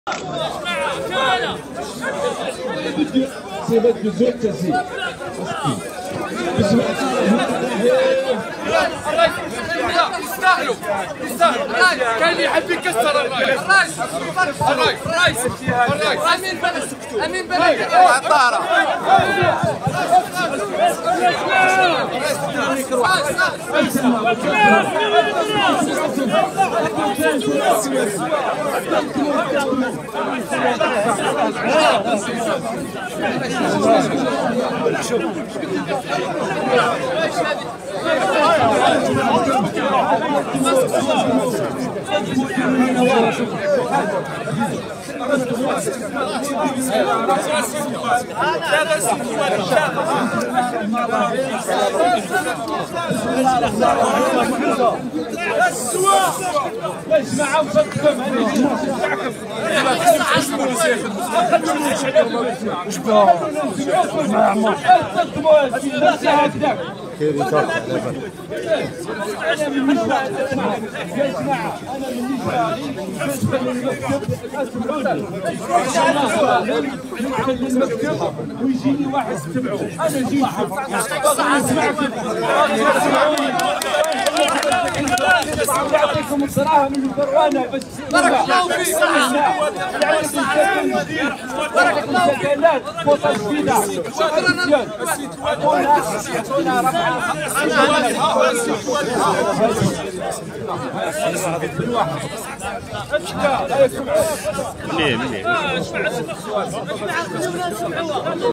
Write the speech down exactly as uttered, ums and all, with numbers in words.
سيبك بزوج تسيب يستاهلوا يستاهلوا كاين اللي يحب يكسر الرايس الرايس الرايس الرايس الرايس امين بلد امين بلد الطاره اسمعوا صدقكم كيف يطلع انا من نسمع اسمع انا من نسمع بالنسبه للمكتب المكتب ويجيني واحد تبعه انا جيت يعطيكم الصراحه من الفروانه بس بارك الله فيك بارك الله فيك فوطه جديده منين منين